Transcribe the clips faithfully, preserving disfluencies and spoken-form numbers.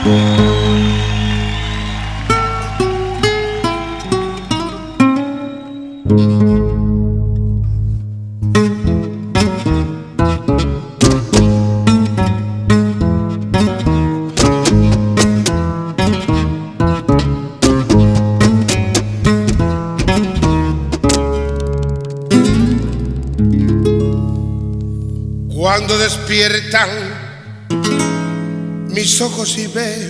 Cuando despiertan mis ojos y veo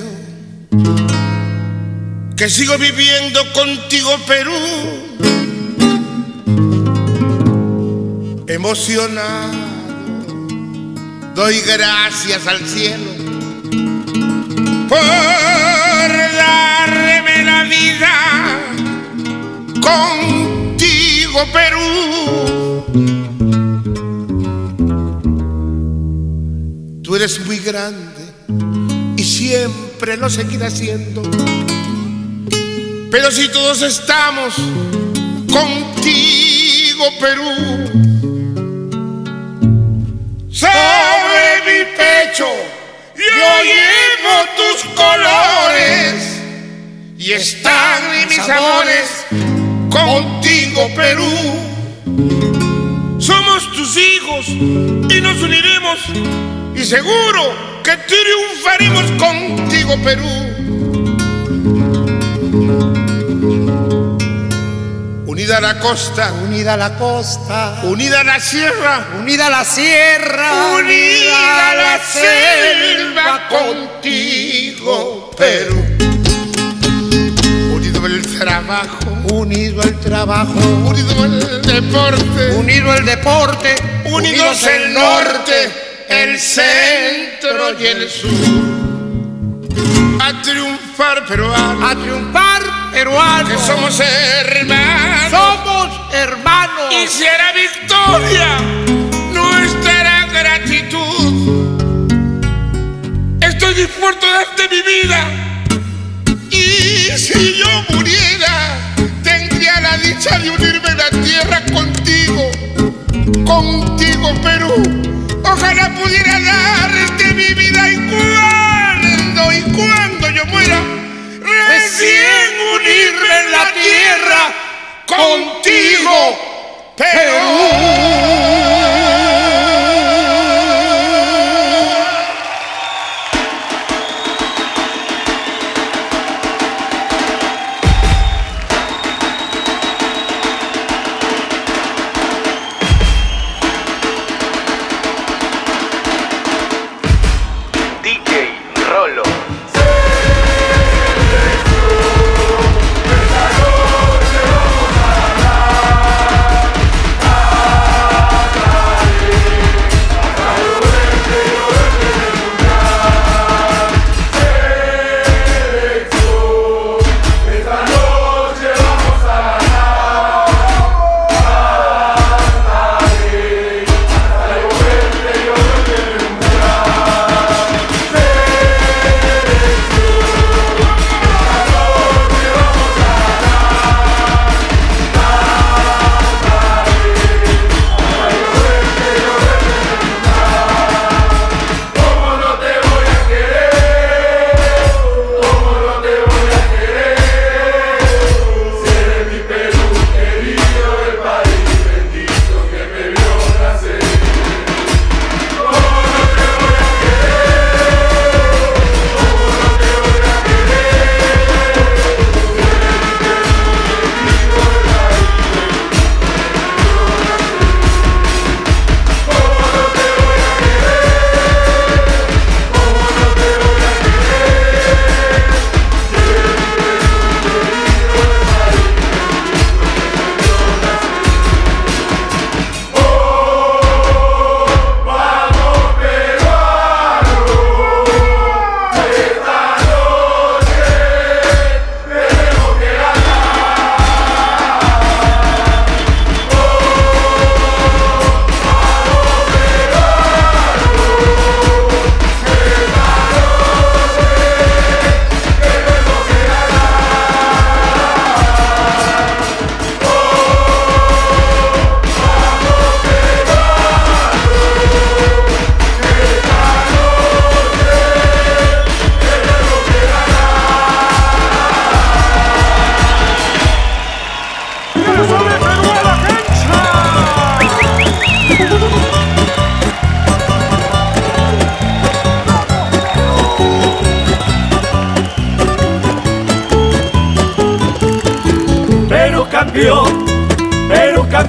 que sigo viviendo contigo, Perú, emocionado doy gracias al cielo por darme la vida contigo, Perú. Tú eres muy grande y siempre lo seguirás siendo, pero si todos estamos contigo, Perú, sobre mi pecho yo llevo tus colores y están mis amores contigo, Perú. Somos tus hijos y nos uniremos y seguro que triunfaremos contigo, Perú. Unida a la costa, unida a la costa, unida a la sierra, unida a la sierra, unida a la selva contigo, Perú. Unido el trabajo, unido el trabajo, unido el deporte, unido el deporte, unidos el norte, el centro y el sur. A triunfar, peruano, a triunfar, peruano, que somos hermanos, somos hermanos, y será victoria nuestra gratitud. Estoy dispuesto a darte mi vida, y si yo muriera tendría la dicha de unirme en la tierra contigo, contigo, Perú. Ojalá pudiera darte mi vida y cuando, y cuando yo muera, recién unirme en la tierra contigo, Perú.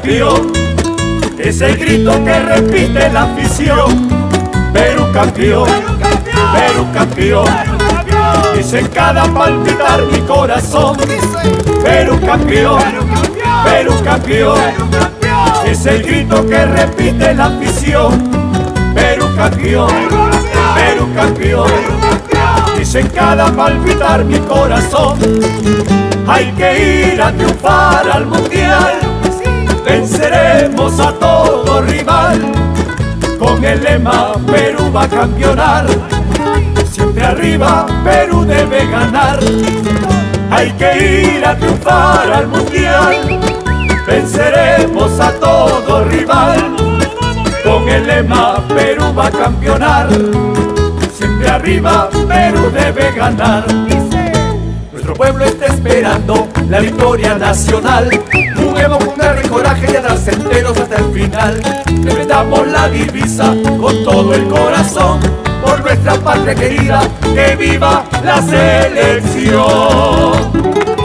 campeón, es el grito que repite la afición. Perú campeón, Perú campeón, dice en cada palpitar mi corazón. Perú campeón, Perú campeón, es el grito que repite la afición. Perú campeón, Perú campeón, dice en cada palpitar mi corazón. Hay que ir a triunfar al mundial, venceremos a todo rival. Con el lema Perú va a campeonar, siempre arriba Perú debe ganar. Hay que ir a triunfar al mundial, venceremos a todo rival. Con el lema Perú va a campeonar, siempre arriba Perú debe ganar. Nuestro pueblo está esperando la victoria nacional, un Evo con garra y coraje y atrás enteros hasta el final. Defendamos la divisa con todo el corazón, por nuestra patria querida, que viva la selección.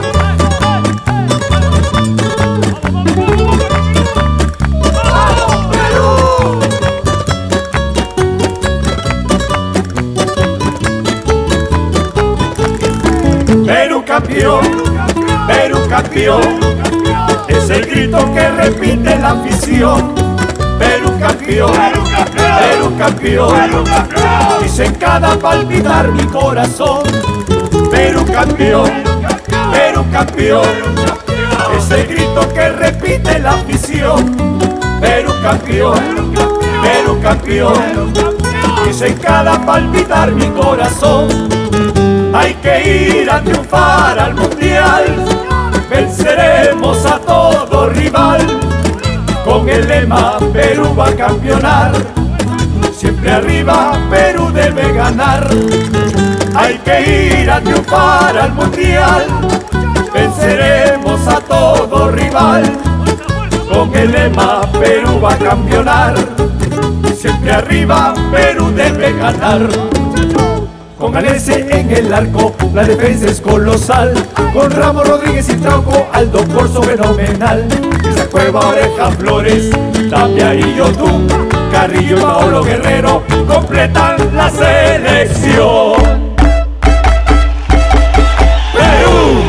Perú campeón, Perú campeón, es el grito que repite la afición. Perú campeón, Perú campeón, dice en cada palpitar mi corazón. Perú campeón, Perú campeón, es el grito que repite la afición. Perú campeón, Perú campeón, dice en cada palpitar mi corazón. Hay que ir a triunfar al mundial, venceremos a todo rival. Con el lema Perú va a campeonar, siempre arriba Perú debe ganar. Hay que ir a triunfar al mundial, venceremos a todo rival. Con el lema Perú va a campeonar, siempre arriba Perú debe ganar. Con Galese en el arco, la defensa es colosal. Con Ramos, Rodríguez y Trauco, Aldo Corso fenomenal. Esa Cueva, Oreja, Flores, Tapia y Yotún, Carrillo y Paolo Guerrero completan la selección. ¡Perú!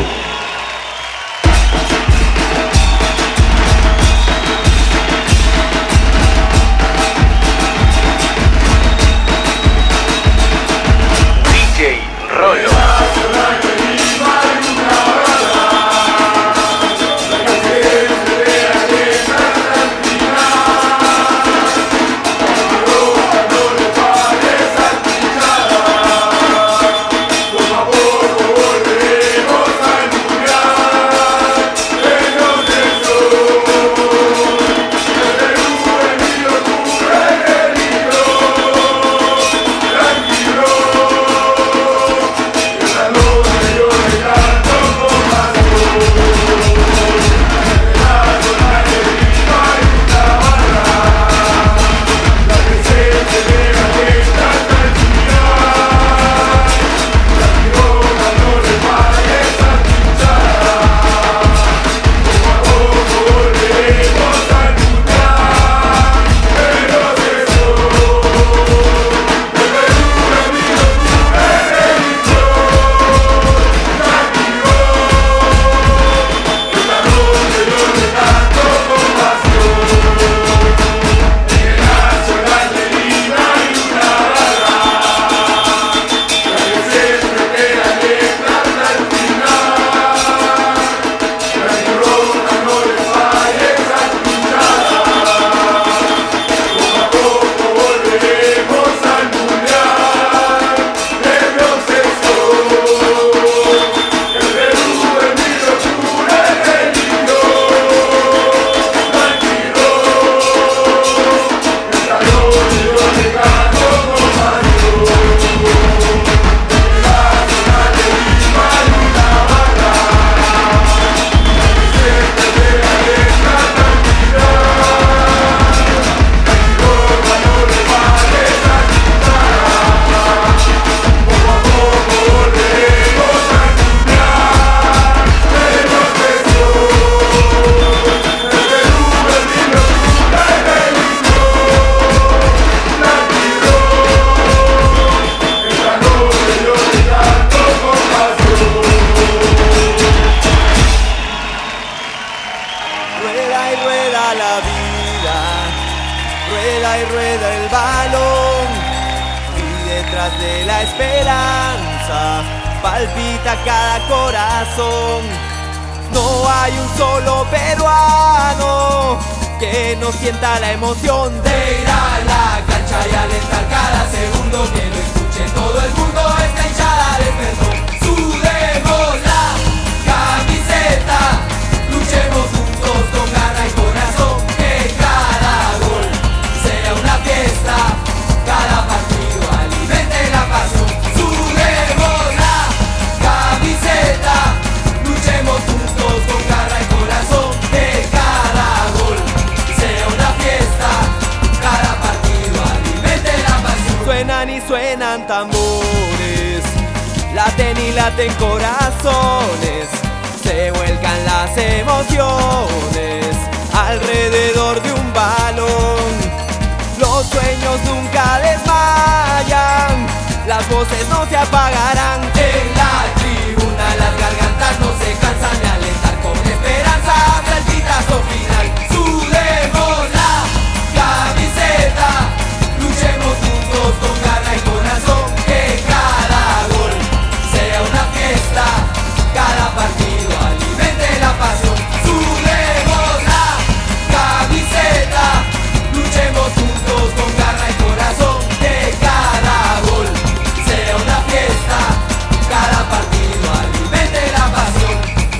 la esperanza palpita cada corazón. No hay un solo peruano que no sienta la emoción de ir a la cancha y alentar cada segundo. Que lo escuche todo el mundo, esta hinchada despertó. Sudemos la camiseta, luchemos juntos con garra y corazón. Que cada gol sea una fiesta, cada partido alimente la pasión. Sudemos la camiseta, luchemos juntos con garra y corazón. Que cada gol sea una fiesta, cada partido alimente la pasión. Suenan y suenan tambores, laten y laten corazones, se vuelcan las emociones alrededor de un balón. Los sueños nunca desmayan, las voces no se apagarán. En la tribuna las gargantas no se cansan de alentar con esperanza hasta el pitazo final. Sudemos la camiseta, luchemos juntos con garra y corazón. Que cada gol sea una fiesta, cada partido alimente la pasión. Sudemos la camiseta, luchemos juntos con garra y corazón. Que cada gol sea una fiesta, cada partido alimente la pasión.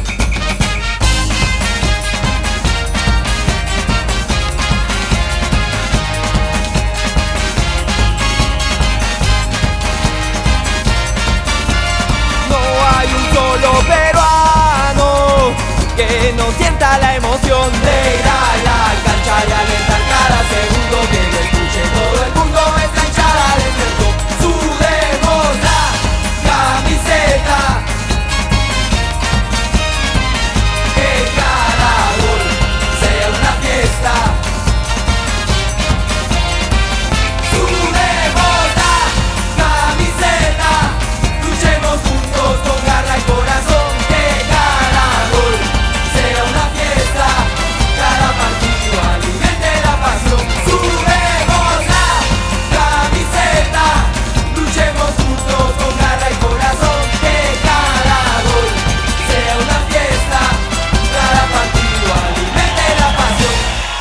No hay un solo peruano que no sienta la emoción de ir a la cancha y alentar cada segundo. Que lo escuche todo el mundo, esta hinchada despertó. Sudemos la camiseta, que cada gol sea una fiesta. Sudemos la camiseta, luchemos juntos con garra y corazón. Que cada gol sea una fiesta, cada partido alimente la pasión. Sudemos la camiseta, luchemos juntos con garra y corazón. Que cada gol sea una fiesta, cada partido alimente la pasión.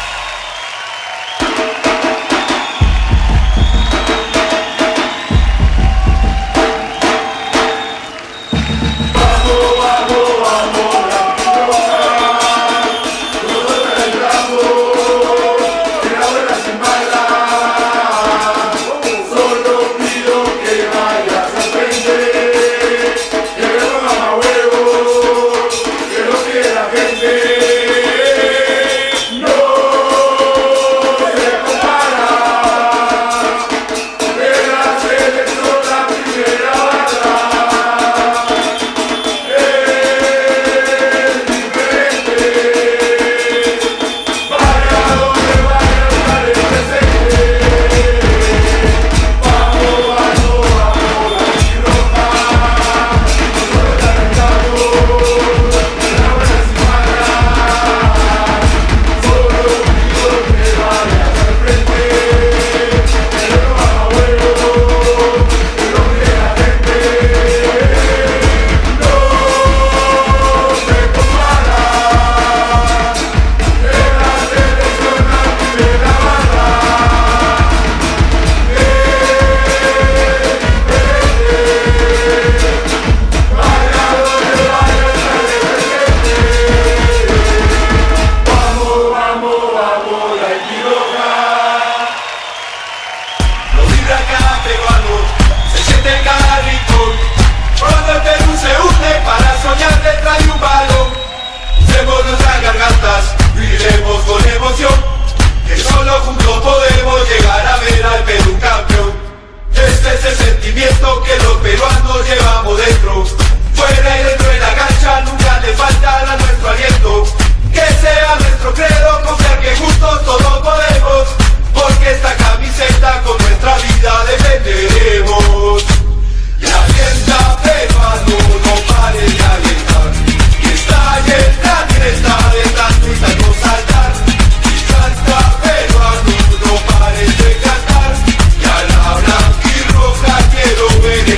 Lo vibra cada peruano, se siente en cada rincón. Cuando el Perú se une para soñar detrás de un balón. Usemos nuestras gargantas, viviremos con emoción. Que solo juntos podemos llegar a ver al Perú campeón. Este es el sentimiento que los peruanos llevamos dentro. Fuera y dentro de la cancha nunca le faltará nuestro aliento. Que sea nuestro credo, confiar que juntos todos podemos. Porque esta camiseta con nuestra vida defenderemos. Y alienta peruano, no pare de alentar. Y estalle el plan, está de tanto y tanto saltar. Y canta peruano, no pare de cantar. Y a la blanquirroja quiero ver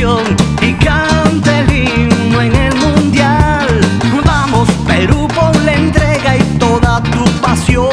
canción y cante el himno en el mundial. Vamos Perú, por la entrega y toda tu pasión.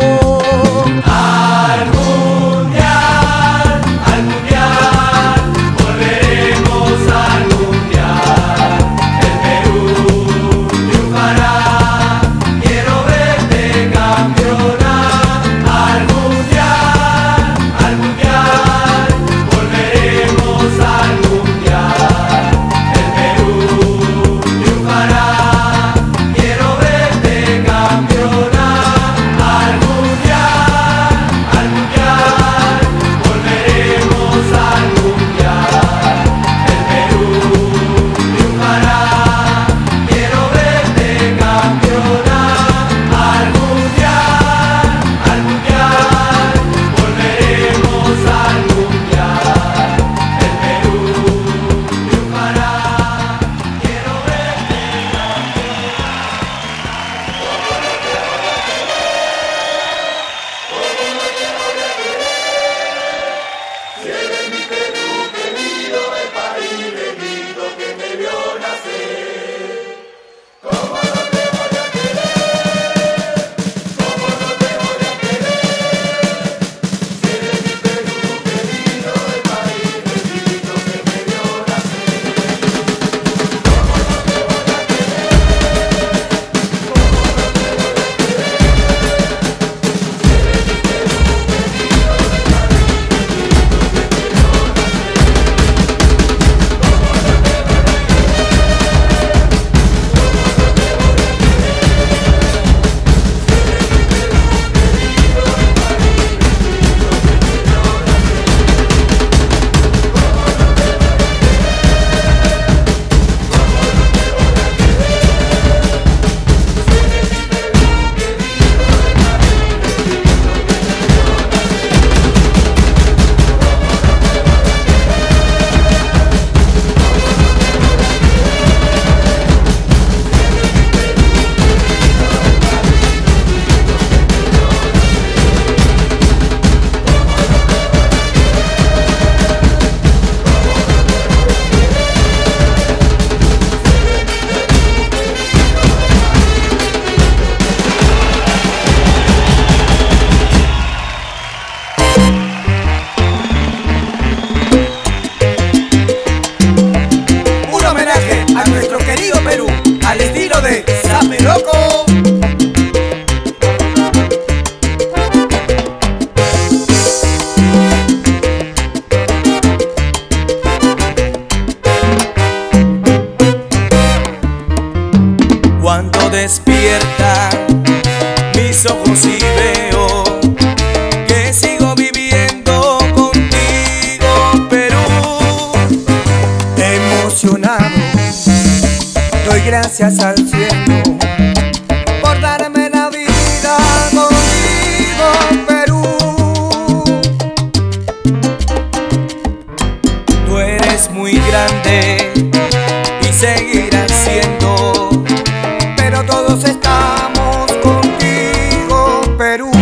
Al mundial, al mundial, volveremos al mundial. El Perú triunfará, quiero verte campeona. Al mundial, al mundial, volveremos al mundial. El Perú triunfará, quiero verte campeona. Al mundial, al mundial, volveremos al mundial. El Perú triunfará, quiero verte campeona. Al mundial, al mundial, volveremos al mundial. El Perú triunfará, quiero verte un homenaje a nuestro querido Perú, al estilo de Sape Loco. Cuando despierta mis ojos y veo que sigo viviendo contigo, Perú. Emocionado, doy gracias al cielo por darme la vida contigo, Perú. Tú eres muy grande y seguirás siendo, Pero todos estamos contigo, Perú.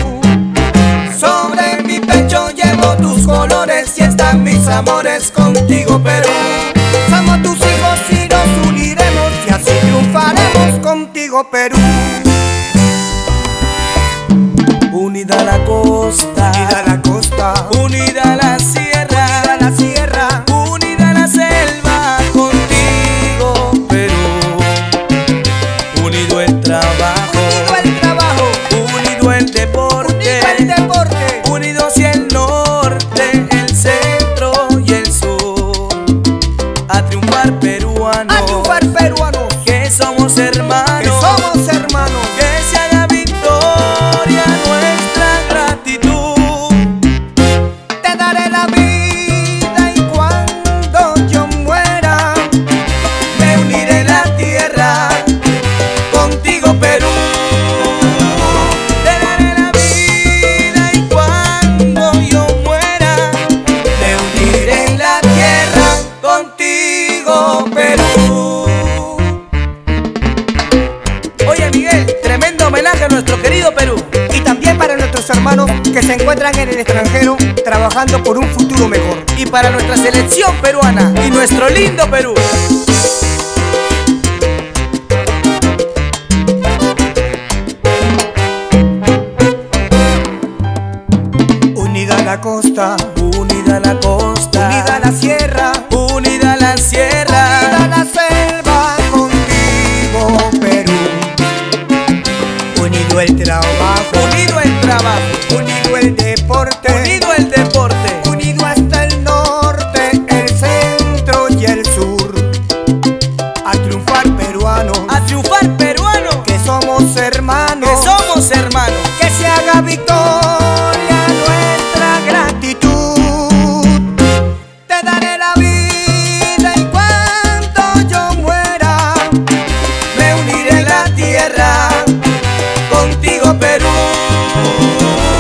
sobre mi pecho llevo tus colores y están mis amores contigo, Perú. Somos tus hijos y nos uniremos y así triunfaremos contigo, Perú. Unida la costa, Unida la costa, unida la sierra, unida la sierra, unida la selva, contigo, Perú. Unido el trabajo, unido el trabajo, unido el deporte, unido el deporte, unido hacia el norte, el centro y el sur. A triunfar peruanos, a triunfar peruanos, que somos hermanos, que somos hermanos. que se haga victoria nuestra gratitud. Te daré la vida y cuando yo muera Me uniré en la tierra contigo, Perú. Te daré la vida y cuando yo muera me uniré en la tierra contigo, Perú. Oye, Miguel, tremendo homenaje a nuestro querido Perú. y también para nuestros hermanos que se encuentran en el extranjero trabajando por un futuro mejor. Y para nuestra selección peruana y nuestro lindo Perú. Unida la costa, Unida la costa, unida la sierra, unida la sierra, unida la selva, contigo Perú. Unido el trabajo, unido el trabajo, unido el deporte, unido el deporte, unido hasta el norte, el centro y el sur. A triunfar peruanos, a triunfar peruanos, que somos hermanos, que somos hermanos. que se haga victoria nuestra gratitud. Te daré la vida y cuando yo muera me uniré en la tierra contigo Perú.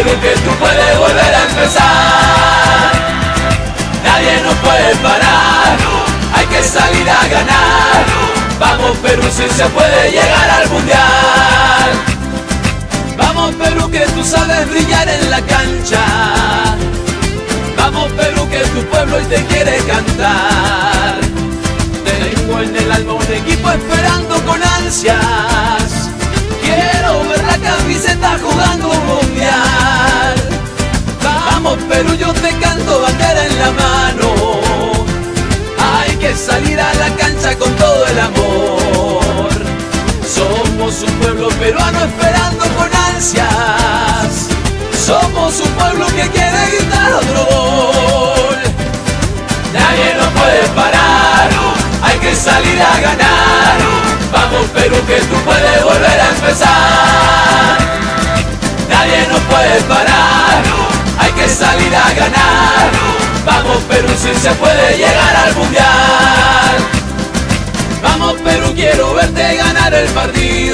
Perú, que tú puedes volver a empezar. Nadie nos puede parar, hay que salir a ganar. Vamos Perú, si se puede llegar al mundial. Vamos Perú, que tú sabes brillar en la cancha. Vamos Perú, que tu pueblo hoy te quiere cantar. Tengo en el alma un equipo esperando con ansias. Quiero ver la camiseta jugando un mundial. Vamos Perú, yo te canto bandera en la mano. Hay que salir a la cancha con todo el amor. Somos un pueblo peruano esperando con ansias. Somos un pueblo que quiere gritar otro gol. Nadie nos puede parar, hay que salir a ganar. Vamos Perú, que tú puedes volver a empezar. Nadie nos puede parar, hay que salir a ganar. Vamos Perú, si se puede llegar al mundial. Vamos Perú, quiero verte ganar el partido.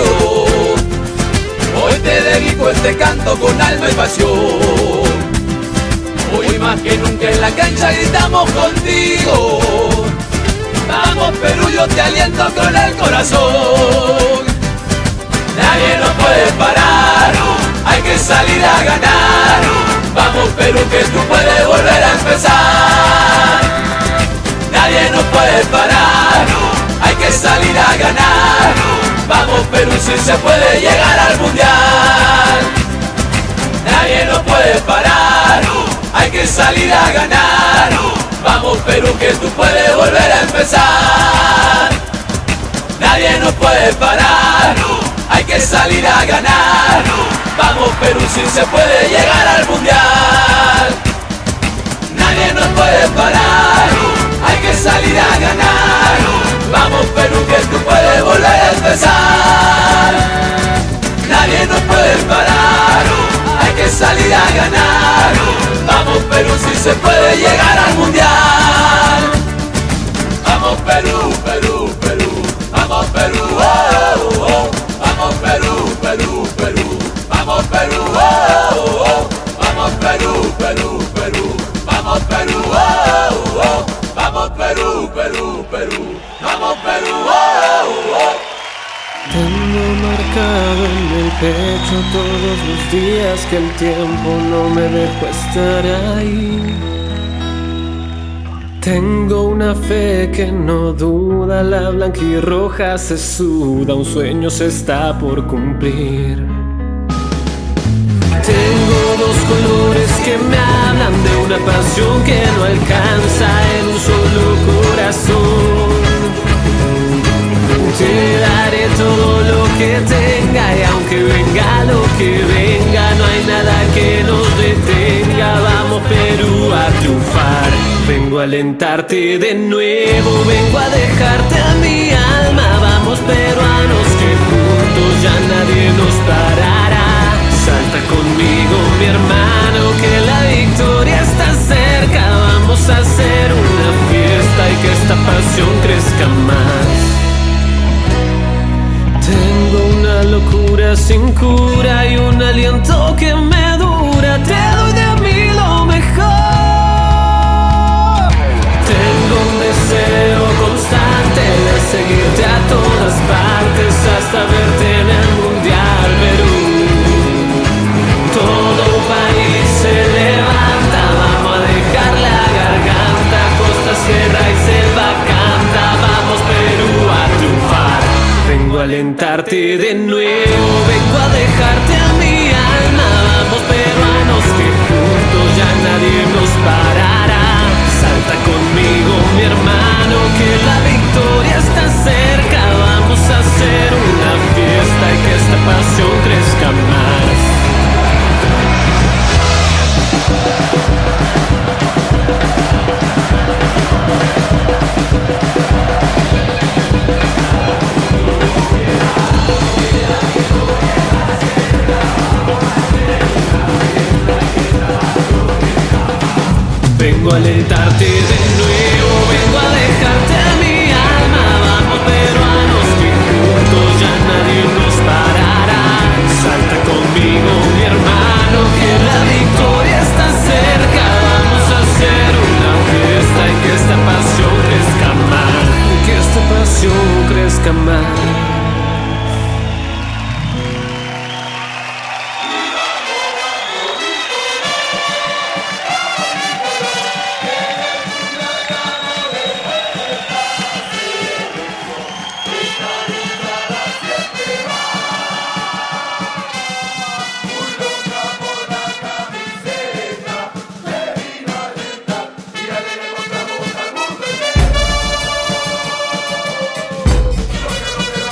Hoy te dedico este canto con alma y pasión. Hoy más que nunca en la cancha gritamos contigo. Vamos Perú, yo te aliento con el corazón. Nadie nos puede parar, hay que salir a ganar. Vamos Perú, que tú puedes volver a empezar. Nadie nos puede parar, hay que salir a ganar. Vamos Perú, si se puede llegar al mundial. Nadie nos puede parar, hay que salir a ganar. Vamos Perú, que tú puedes volver a empezar. Nadie nos puede parar, hay que salir a ganar. Vamos Perú, si se puede llegar al mundial. Nadie nos puede parar, hay que salir a ganar. Vamos Perú, que tú puedes volver a empezar. Nadie nos puede parar, hay que salir a ganar. Vamos Perú, si se puede llegar al mundial. Vamos Perú, Perú, Perú. Vamos Perú, oh, oh. Vamos Perú, Perú, Perú. Vamos Perú, oh, oh. Vamos Perú, Perú, Perú. Vamos Perú, oh, oh. Vamos Perú, Perú, Perú. Vamos Perú, oh, oh. Tengo marcado en el pecho todos los días que el tiempo no me dejó estar ahí. Tengo una fe que no duda, la blanquirroja se suda, un sueño se está por cumplir. Tengo dos colores que me hablan de una pasión que no alcanza en un solo corazón. Te daré todo lo que tenga y aunque venga lo que venga, no hay nada que nos detenga. Vamos Perú a triunfar. Vengo a alentarte de nuevo, vengo a dejarte a mi alma. Vamos peruanos, que juntos ya nadie nos parará. Salta conmigo mi hermano, que la victoria está cerca. Vamos a hacer una fiesta y que esta pasión crezca más. Tengo una locura sin cura y un aliento que me dura. Te doy de mí lo mejor. Tengo un deseo constante de seguirte a todas partes hasta verte en el mundial, Perú. Todo un país se levanta, vamos a dejar la garganta. Costa, sierra y selva canta. Vamos Perú a triunfar. Vengo a alentarte de nuevo, vengo a dejarte a mi alma. Vamos peruanos, que juntos ya nadie nos parará. Salta conmigo mi hermano, que la victoria está cerca. Vamos a hacer una fiesta y que esta pasión crezca más. Vengo a alentarte de nuevo, vengo a dejarte a mi alma. Vamos peruanos, que juntos ya nadie nos parará. Salta conmigo mi hermano, que la vida nunca más. Lo que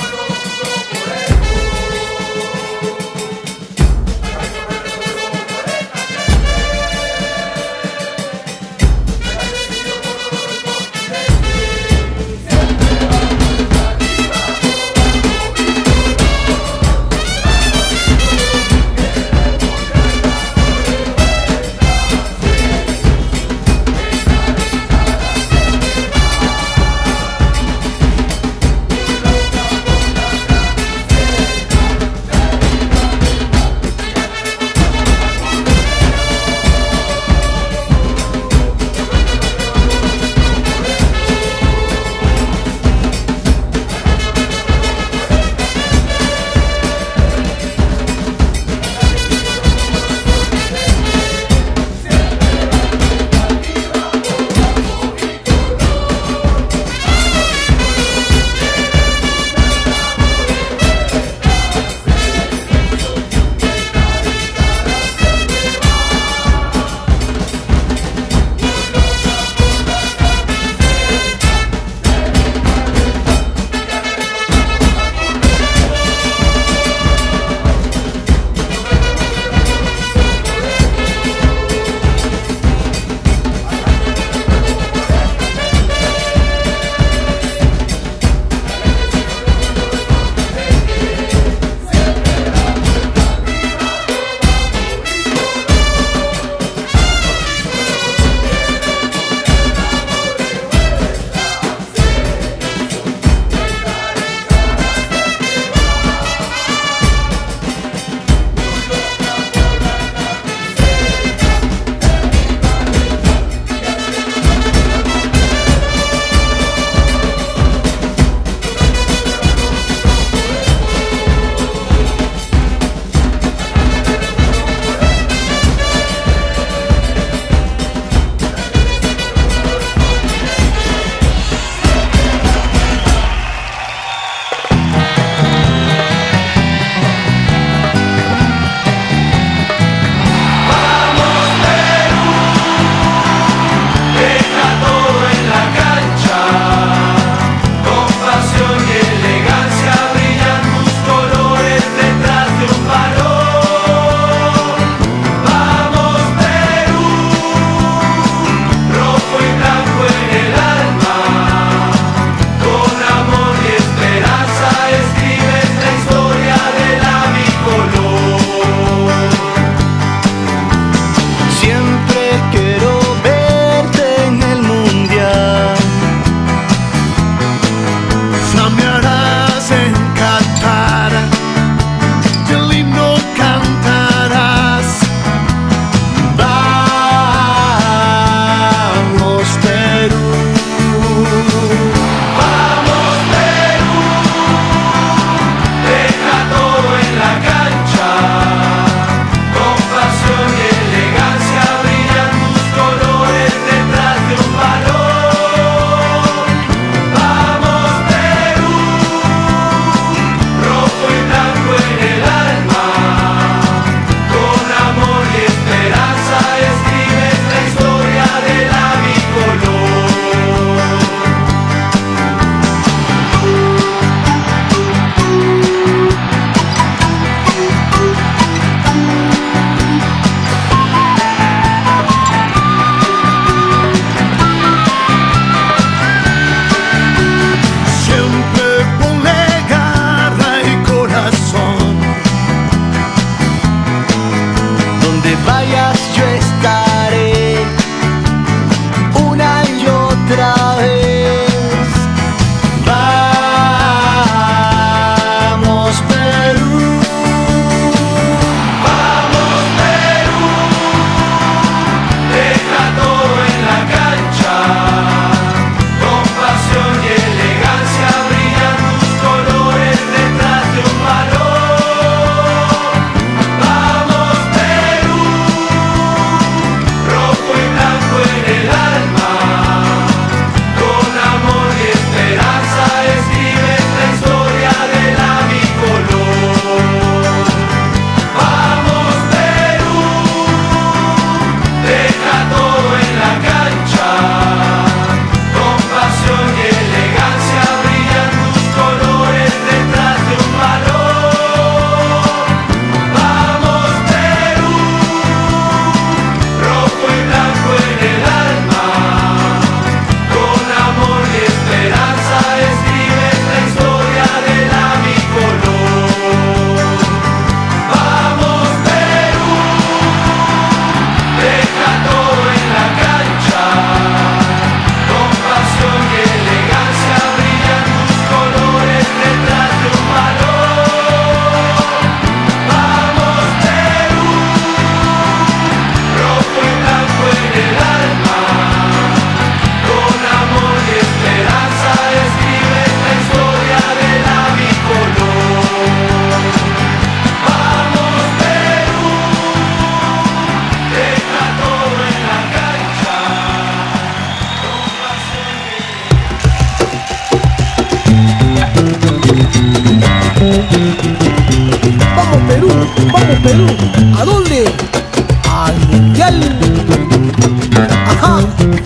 Vamos Perú, ¿a dónde? Al mundial. Ajá.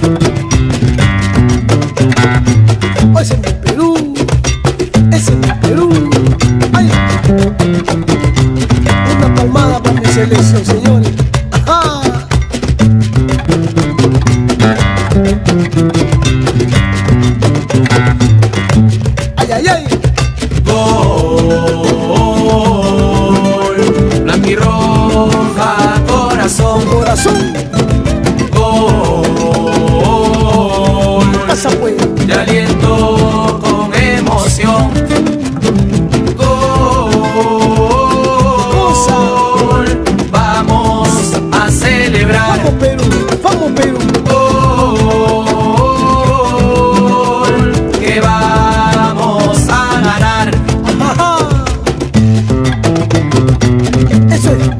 Oh, ese es mi Perú, ese es mi Perú. Ay. Una palmada para mi selección, señores. Ajá. Ay, ay, ay. Blanquirroja, corazón, corazón, gol, pasa pues, te aliento con emoción, gol, vamos a celebrar, vamos Perú, vamos Perú, gol, que vamos a ganar. Ajá. Eso es.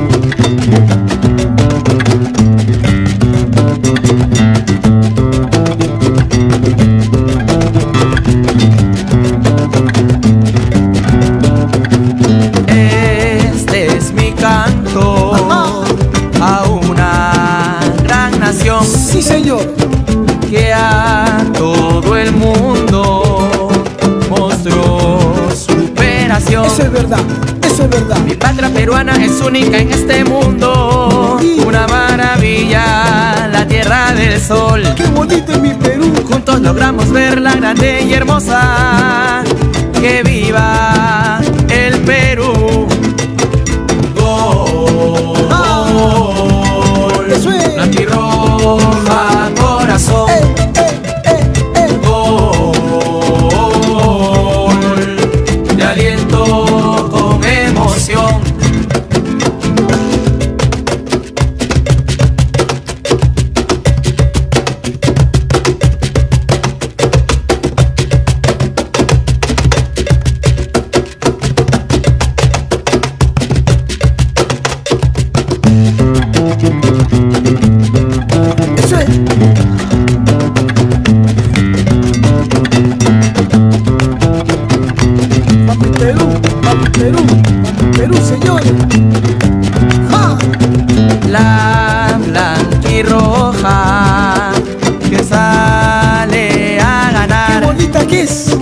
Este es mi canto. Ajá. A una gran nación. Sí, señor. Que a todo el mundo mostró superación. Eso es verdad, eso es verdad. Mi patria peruana es única en este mundo. Sí. Una maravilla, la tierra del sol. Qué bonito es mi Perú. Juntos logramos verla grande y hermosa. Que viva el Perú. Gol, ah, eso es. Blanquirroja, corazón. Eh, eh, eh, eh. Gol, te aliento con emoción. Eso es. Vamos Perú, vamos Perú, vamos Perú, señores. ¡Ja! La blanquirroja que sale a ganar. ¡Qué bonita que es!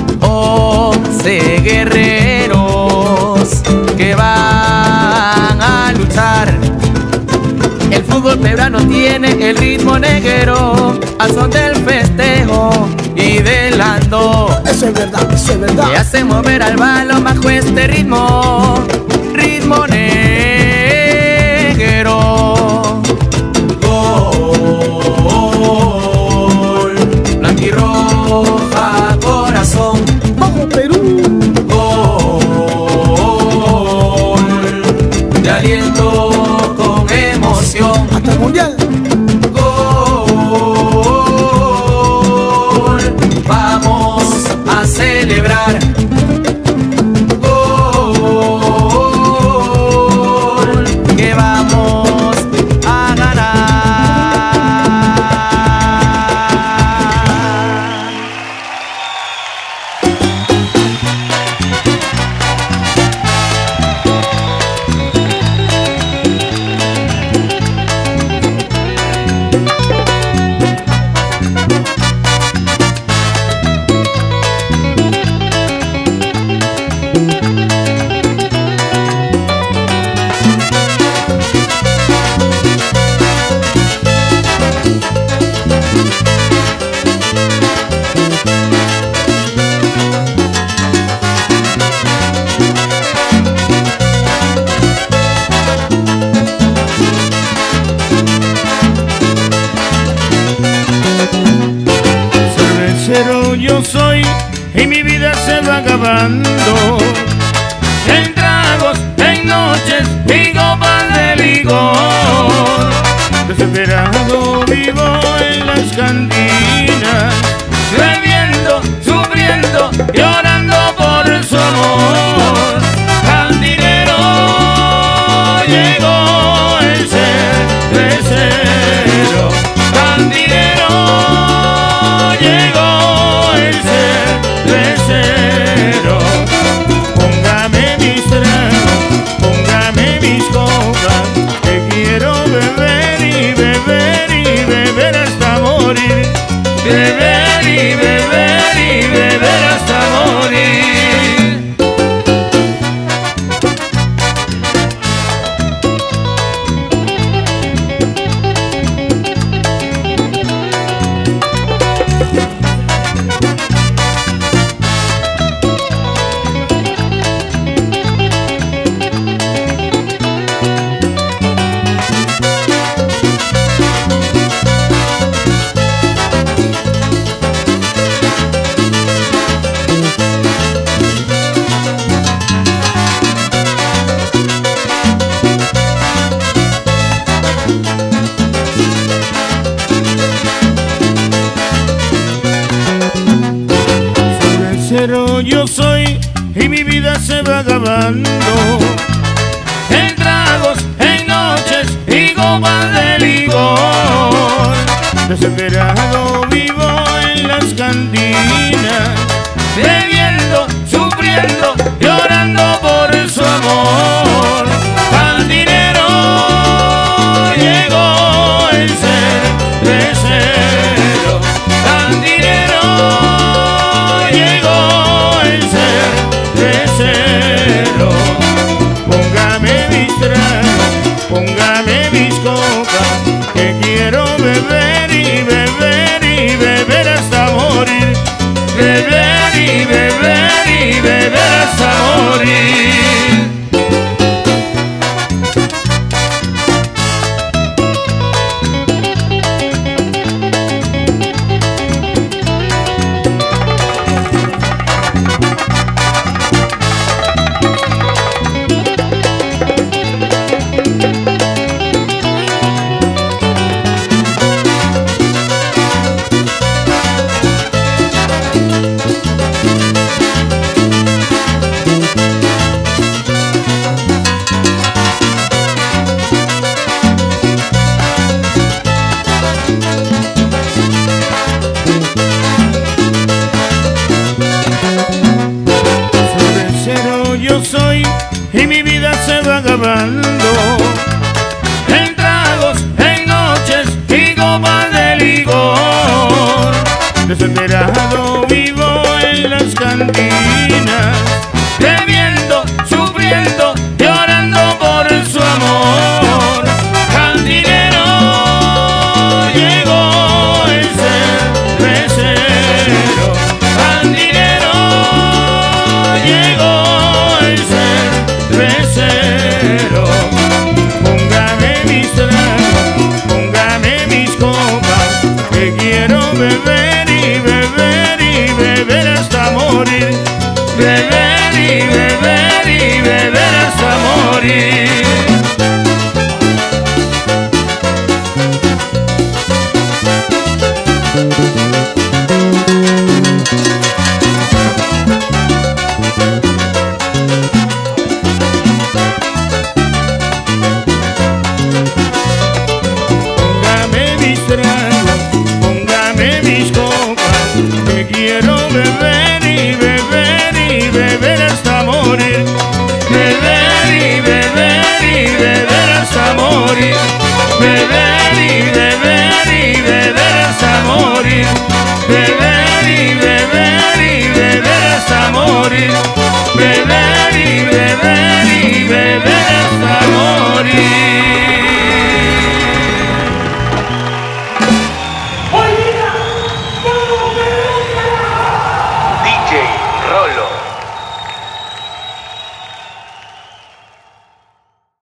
once guerreros que van a luchar. El fútbol peruano tiene el ritmo negro, al son del festejo y del ando. Eso es verdad, eso es verdad. Que hace mover al balón bajo este ritmo, ritmo negro. Gol, blanquirroja, corazón. Vamos Perú. Gol, te aliento con emoción. Hasta el mundial. Gol, vamos a celebrar. Gol, Que vamos a ganar. Cervecero yo soy y mi vida se va acabando. En tragos, en noches y copas de licor. Desesperado vivo en las cantinas, bebiendo, sufriendo, llorando por su amor. Cantinero, llegó el cervecero. Cantinero, llegó el cervecero. Póngame mis tragos, póngame y mi vida se va acabando. En tragos, en noches y copas de licor. Desesperado vivo en las cantinas, bebiendo, sufriendo, llorando por su amor. Cantinero, llegó el cervecero. Cantinero, llegó el cervecero. Póngame mis tragos, póngame mis copas, que quiero beber y beber y beber hasta morir. Beber y beber y beber hasta morir. Yo soy y mi vida se va acabando. En tragos, en noches y copas de licor. Desesperado vivo en las cantinas, bebiendo, sufriendo, llorando por su amor. Cantinero, llegó el cervecero. Cantinero, llegó cervecero. Póngame mis tragos, póngame mis copas, que quiero beber y beber y beber hasta morir. Beber y beber y beber hasta morir. Póngame mis copas, que quiero beber y beber y beber hasta morir. Beber y beber y beber hasta morir. Beber y beber y beber hasta morir. Beber y beber y beber hasta morir. Beber y beber y